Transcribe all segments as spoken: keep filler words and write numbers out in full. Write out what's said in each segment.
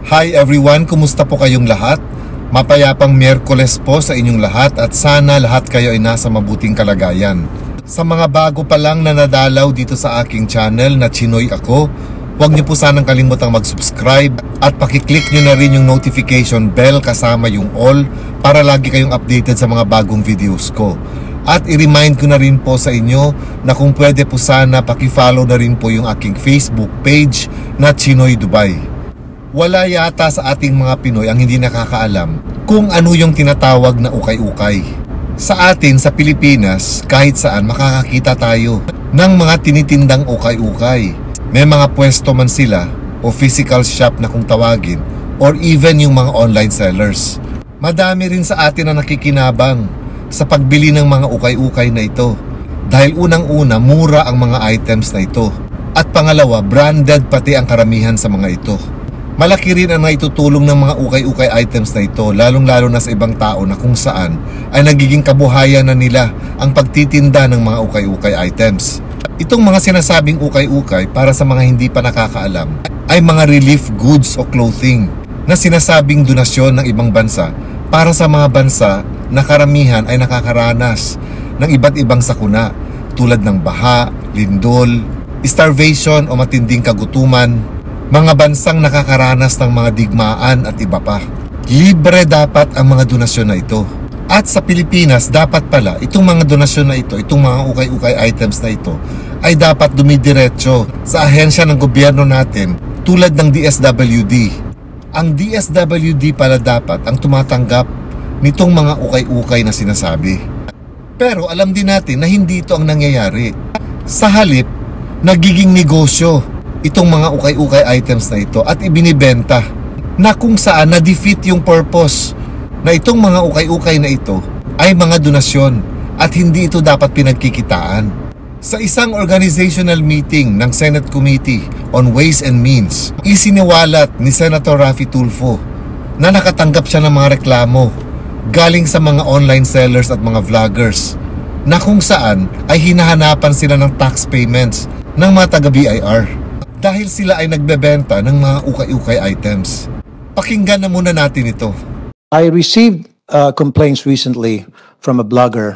Hi everyone, kumusta po kayong lahat? Mapayapang Miyerkules po sa inyong lahat at sana lahat kayo ay nasa mabuting kalagayan. Sa mga bago pa lang na nadalaw dito sa aking channel na Chinoy Ako, huwag niyo po sanang kalimutang mag-subscribe at pakiclick niyo na rin yung notification bell kasama yung all para lagi kayong updated sa mga bagong videos ko. At i-remind ko na rin po sa inyo na kung pwede po sana paki-follow na rin po yung aking Facebook page na Chinoy Dubai. Wala yata sa ating mga Pinoy ang hindi nakakaalam kung ano yung tinatawag na ukay-ukay. Sa atin sa Pilipinas, kahit saan makakakita tayo ng mga tinitindang ukay-ukay. May mga pwesto man sila o physical shop na kung tawagin or even yung mga online sellers. Madami rin sa atin na nakikinabang sa pagbili ng mga ukay-ukay na ito dahil unang-una mura ang mga items na ito at pangalawa branded pati ang karamihan sa mga ito. Malaki rin ang naitutulong ng mga ukay-ukay items na ito lalong-lalo na sa ibang tao na kung saan ay nagiging kabuhayan na nila ang pagtitinda ng mga ukay-ukay items. Itong mga sinasabing ukay-ukay para sa mga hindi pa nakakaalam ay mga relief goods o clothing na sinasabing donasyon ng ibang bansa para sa mga bansa na karamihan ay nakakaranas ng iba't ibang sakuna tulad ng baha, lindol, starvation o matinding kagutuman, mga bansang nakakaranas ng mga digmaan at iba pa. Libre dapat ang mga donasyon na ito. At sa Pilipinas, dapat pala itong mga donasyon na ito, itong mga ukay-ukay items na ito, ay dapat dumidiretso sa ahensya ng gobyerno natin tulad ng D S W D. Ang D S W D pala dapat ang tumatanggap nitong mga ukay-ukay na sinasabi. Pero alam din natin na hindi ito ang nangyayari. Sa halip, nagiging negosyo itong mga ukay-ukay items na ito at ibinibenta na kung saan na-defeat yung purpose na itong mga ukay-ukay na ito ay mga donasyon at hindi ito dapat pinagkikitaan. Sa isang organizational meeting ng Senate Committee on Ways and Means, isiniwalat ni Senator Raffy Tulfo na nakatanggap siya ng mga reklamo galing sa mga online sellers at mga vloggers na kung saan ay hinahanapan sila ng tax payments ng mga taga-B I R dahil sila ay nagbebenta ng mga ukay-ukay items. Pakinggan na muna natin ito. I received uh, complaints recently from a blogger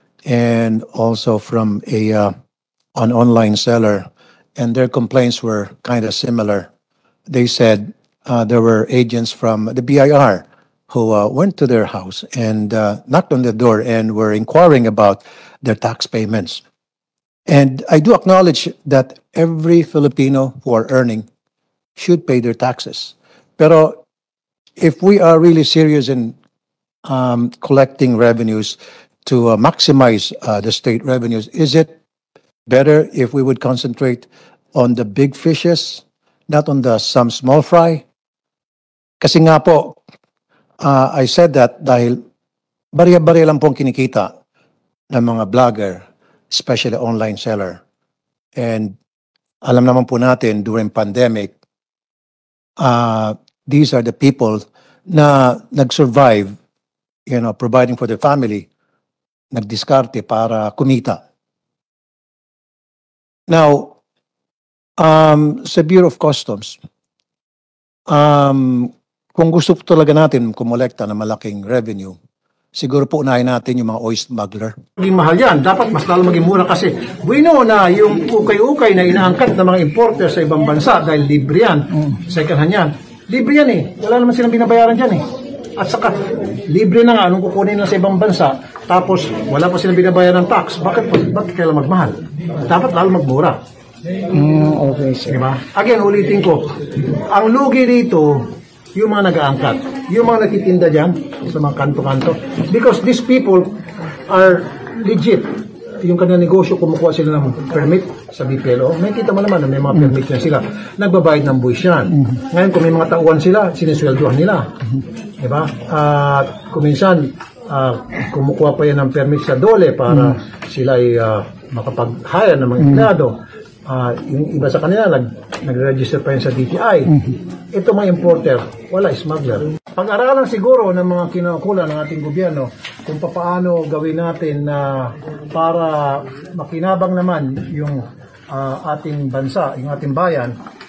and also from a uh, an online seller, and their complaints were kind of similar. They said uh, there were agents from the B I R who uh, went to their house and uh, knocked on the door and were inquiring about their tax payments. And I do acknowledge that every Filipino who are earning should pay their taxes. Pero if we are really serious in um, collecting revenues to uh, maximize uh, the state revenues, is it better if we would concentrate on the big fishes, not on the some small fry? Kasi nga po, uh, I said that dahil bariya-bariya lang pong kinikita ng mga vlogger, especially online seller. And alam naman po natin during pandemic, uh, these are the people na nag-survive, you know, providing for their family, nagdiskarte para kumita. Now, um, sa Bureau of Customs, um, kung gusto po talaga natin kumolekta ng malaking revenue, siguro po unahin natin yung mga oil smuggler. Maging mahal yan. Dapat mas lalo maging mura kasi we know na yung ukay-ukay na inaangkat ng mga importer sa ibang bansa dahil libre yan, mm. second hand yan. Libre yan eh. Wala naman silang binabayaran dyan eh. At saka, libre na nga anong kukunin na sa ibang bansa tapos wala pa silang binabayaran ng tax. Bakit, bakit kailan magmahal? Dapat lalo magmura. Mm, okay, sir. Diba? Again, ulitin ko. Ang lugi dito, yung mga nag-aangkat, yung mga nagtitinda dyan sa mga kanto-kanto, because these people are legit. Yung kanilang negosyo, kumukuha sila ng permit sa B P L O. May kita mo naman na may mga permit na sila. Nagbabayad ng buwis yan. Ngayon, kung may mga tauhan sila, sinisweldohan nila. Diba? At uh, kuminsan, uh, kumukuha pa yan ng permit sa dole para sila ay uh, makapag-hire ng mga empleyado. Uh, yung iba sa kanila, nag, nag-register pa yan sa D T I. Ito mga importer, wala, smuggler. Pag-aralan siguro ng mga kinakula ng ating gobyerno kung paano gawin natin na uh, para makinabang naman yung uh, ating bansa, yung ating bayan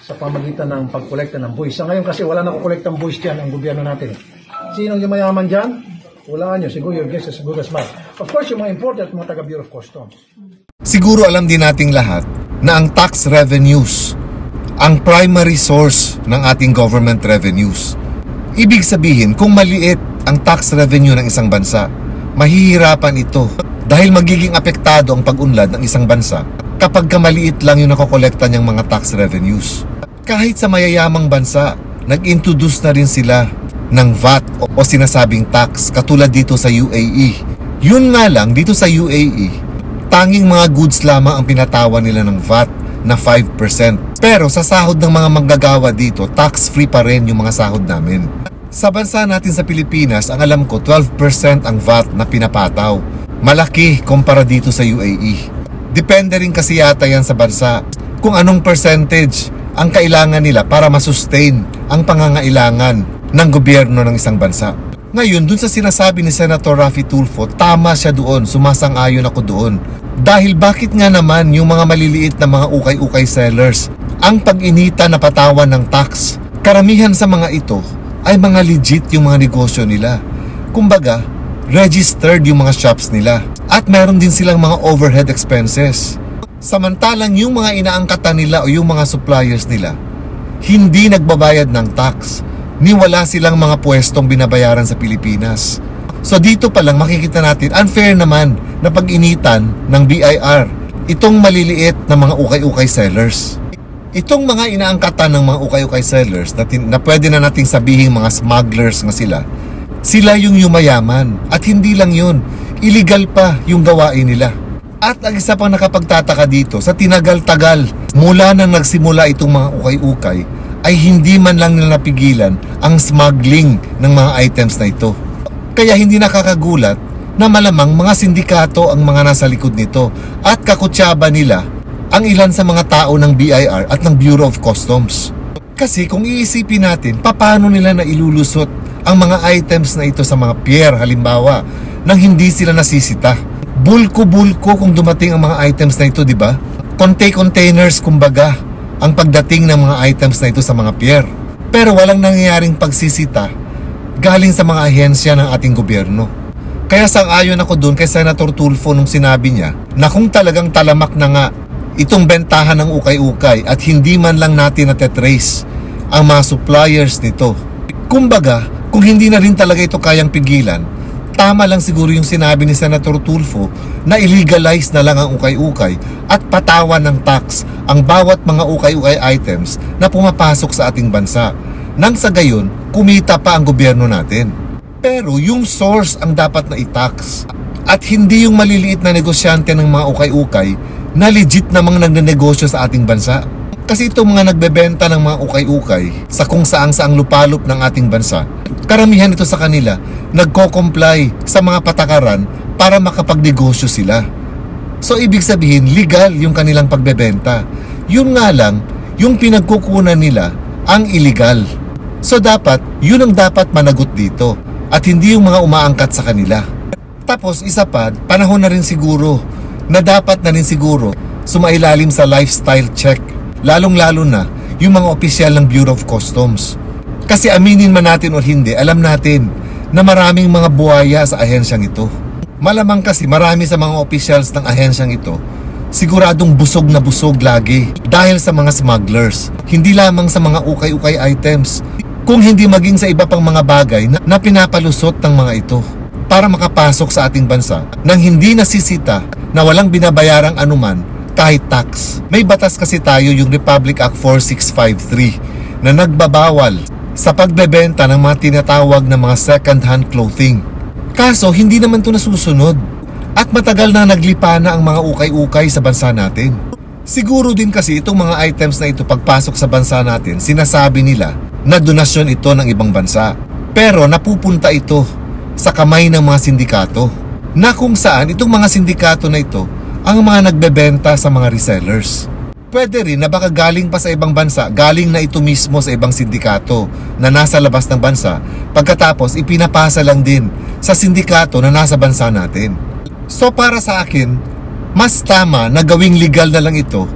sa pamagitan ng pagkolekta ng buwis. Sa ngayon kasi wala na kukolekta ng buwis dyan ang gobyerno natin. Sinong yung mayaman dyan? Wala nyo. Siguro your guess is as good as mine. Of course, yung mga imported, mga taga Bureau of Customs. Siguro alam din nating lahat na ang tax revenues ang primary source ng ating government revenues. Ibig sabihin, kung maliit ang tax revenue ng isang bansa, mahihirapan ito dahil magiging apektado ang pag-unlad ng isang bansa kapag kamaliit lang yung nakokolekta niyang mga tax revenues. Kahit sa mayayamang bansa, nag-introduce na rin sila ng V A T o, o sinasabing tax katulad dito sa U A E. Yun nga lang, dito sa U A E, tanging mga goods lamang ang pinatawan nila ng V A T na five percent. Pero sa sahod ng mga manggagawa dito, tax-free pa rin yung mga sahod namin. Sa bansa natin sa Pilipinas, ang alam ko, twelve percent ang V A T na pinapataw. Malaki kumpara dito sa U A E. Depende rin kasi yata yan sa bansa kung anong percentage ang kailangan nila para masustain ang pangangailangan ng gobyerno ng isang bansa. Ngayon, dun sa sinasabi ni Senator Raffy Tulfo, tama siya doon, sumasang-ayon ako doon. Dahil bakit nga naman yung mga maliliit na mga ukay-ukay sellers ang pag-inita na patawan ng tax? Karamihan sa mga ito ay mga legit yung mga negosyo nila. Kumbaga, registered yung mga shops nila. At meron din silang mga overhead expenses. Samantalang yung mga inaangkatan nila o yung mga suppliers nila, hindi nagbabayad ng tax. Ni wala silang mga pwestong binabayaran sa Pilipinas. So dito pa lang makikita natin, unfair naman na pag-initan ng B I R itong maliliit na mga ukay-ukay sellers. Itong mga inaangkatan ng mga ukay-ukay sellers na, tin- na pwede na nating sabihin mga smugglers nga sila, sila yung yumayaman. At hindi lang yun, illegal pa yung gawain nila. At ang isa pang nakapagtataka dito, sa tinagal-tagal mula nang nagsimula itong mga ukay-ukay, ay hindi man lang nila napigilan ang smuggling ng mga items na ito. Kaya hindi nakakagulat na malamang mga sindikato ang mga nasa likod nito at kakutsaba nila ang ilan sa mga tao ng B I R at ng Bureau of Customs. Kasi kung iisipin natin, paano nila na ilulusot ang mga items na ito sa mga pier, halimbawa, nang hindi sila nasisita. Bulko-bulko kung dumating ang mga items na ito, di ba? Contain-containers, kumbaga, ang pagdating ng mga items na ito sa mga pier. Pero walang nangyayaring pagsisita galing sa mga ahensya ng ating gobyerno. Kaya sang-ayon ako doon kay Senator Tulfo nung sinabi niya na kung talagang talamak na nga itong bentahan ng ukay-ukay at hindi man lang natin natetrace ang mga suppliers nito. Kumbaga, kung hindi na rin talaga ito kayang pigilan, tama lang siguro yung sinabi ni Senator Tulfo na illegalize na lang ang ukay-ukay at patawan ng tax ang bawat mga ukay-ukay items na pumapasok sa ating bansa. Nang sa gayon, kumita pa ang gobyerno natin. Pero yung source ang dapat na i-tax. At hindi yung maliliit na negosyante ng mga ukay-ukay na legit namang nagnenegosyo sa ating bansa. Kasi itong mga nagbebenta ng mga ukay-ukay sa kung saang-saang lupalop ng ating bansa, karamihan ito sa kanila nagko-comply sa mga patakaran para makapagnegosyo sila. So ibig sabihin, legal yung kanilang pagbebenta. Yun nga lang, yung pinagkukunan nila ang illegal. So dapat, yun ang dapat managot dito at hindi yung mga umaangkat sa kanila. Tapos isa pa, panahon na rin siguro na dapat na rin siguro sumailalim sa lifestyle check. Lalong-lalo na yung mga opisyal ng Bureau of Customs. Kasi aminin man natin o hindi, alam natin na maraming mga buhaya sa ahensyang ito. Malamang kasi marami sa mga opisyals ng ahensyang ito siguradong busog na busog lagi dahil sa mga smugglers. Hindi lamang sa mga ukay-ukay items, kung hindi maging sa iba pang mga bagay na, na pinapalusot ng mga ito para makapasok sa ating bansa nang hindi nasisita na walang binabayarang anuman kahit tax. May batas kasi tayo, yung Republic Act four six five three, na nagbabawal sa pagbebenta ng mga tinatawag na mga second-hand clothing. Kaso, hindi naman ito nasusunod. At matagal na naglipa na ang mga ukay-ukay sa bansa natin. Siguro din kasi itong mga items na ito pagpasok sa bansa natin, sinasabi nila na donasyon ito ng ibang bansa. Pero napupunta ito sa kamay ng mga sindikato, na kung saan itong mga sindikato na ito ang mga nagbebenta sa mga resellers. Pwede rin na baka galing pa sa ibang bansa, galing na ito mismo sa ibang sindikato na nasa labas ng bansa, pagkatapos ipinapasa lang din sa sindikato na nasa bansa natin. So para sa akin, mas tama na gawing legal na lang ito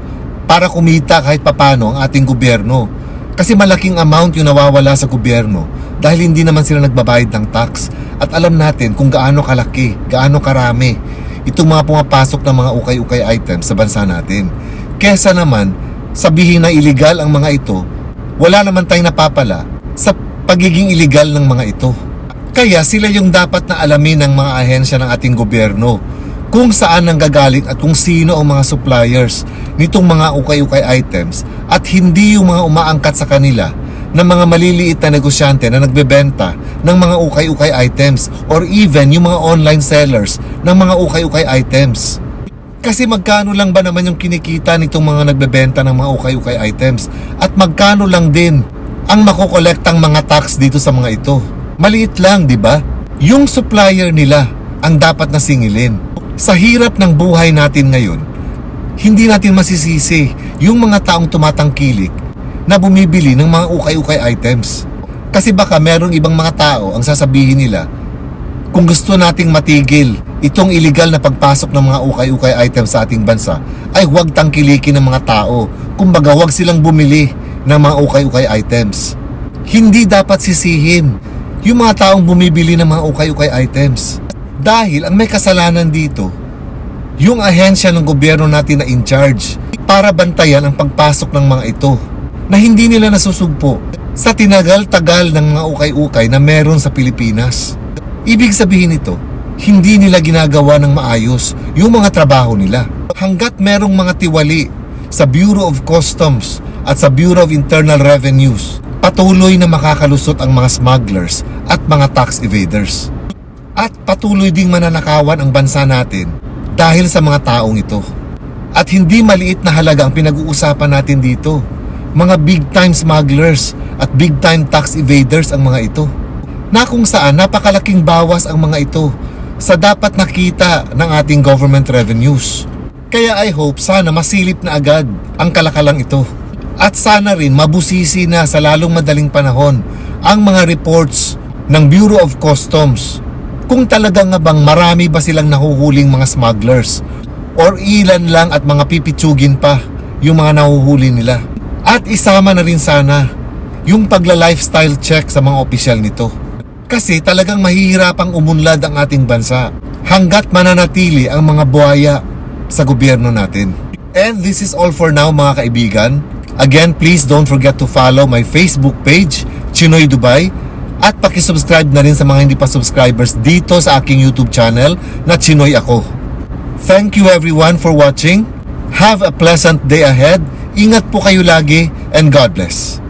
para kumita kahit papano ang ating gobyerno. Kasi malaking amount yung nawawala sa gobyerno dahil hindi naman sila nagbabayad ng tax. At alam natin kung gaano kalaki, gaano karami itong mga pumapasok ng mga ukay-ukay items sa bansa natin. Kesa naman sabihin na illegal ang mga ito, wala naman tayong napapala sa pagiging illegal ng mga ito. Kaya sila yung dapat na alamin ng mga ahensya ng ating gobyerno kung saan nanggagaling at kung sino ang mga suppliers nitong mga ukay-ukay items at hindi yung mga umaangkat sa kanila ng mga maliliit na negosyante na nagbebenta ng mga ukay-ukay items or even yung mga online sellers ng mga ukay-ukay items. Kasi magkano lang ba naman yung kinikita nitong mga nagbebenta ng mga ukay-ukay items at magkano lang din ang makokolektang mga tax dito sa mga ito? Maliit lang, di ba? Yung supplier nila ang dapat na singilin. Sa hirap ng buhay natin ngayon, hindi natin masisisi yung mga taong tumatangkilik na bumibili ng mga ukay-ukay items. Kasi baka merong ibang mga tao ang sasabihin nila, kung gusto nating matigil itong illegal na pagpasok ng mga ukay-ukay items sa ating bansa, ay huwag tangkilikin ng mga tao. Kumbaga, huwag silang bumili ng mga ukay-ukay items. Hindi dapat sisihin yung mga taong bumibili ng mga ukay-ukay items. Dahil ang may kasalanan dito, yung ahensya ng gobyerno natin na in charge para bantayan ang pagpasok ng mga ito na hindi nila nasusugpo sa tinagal-tagal ng mga ukay-ukay na meron sa Pilipinas. Ibig sabihin nito, hindi nila ginagawa ng maayos yung mga trabaho nila. Hanggat merong mga tiwali sa Bureau of Customs at sa Bureau of Internal Revenues, patuloy na makakalusot ang mga smugglers at mga tax evaders. At patuloy ding mananakawan ang bansa natin dahil sa mga taong ito. At hindi maliit na halaga ang pinag-uusapan natin dito. Mga big time smugglers at big time tax evaders ang mga ito, na kung saan napakalaking bawas ang mga ito sa dapat nakita ng ating government revenues. Kaya I hope sana masilip na agad ang kalakalang ito. At sana rin mabusisi na sa lalong madaling panahon ang mga reports ng Bureau of Customs kung talagang nga bang marami ba silang nahuhuling mga smugglers or ilan lang at mga pipitsugin pa yung mga nahuhuli nila. At isama na rin sana yung pagla-lifestyle check sa mga opisyal nito. Kasi talagang mahihirapang umunlad ang ating bansa hanggat mananatili ang mga buhaya sa gobyerno natin. And this is all for now, mga kaibigan. Again, please don't forget to follow my Facebook page, Chinoy Dubai, at pakisubscribe na rin sa mga hindi pa subscribers dito sa aking YouTube channel na Chinoy Ako. Thank you everyone for watching. Have a pleasant day ahead. Ingat po kayo lagi and God bless.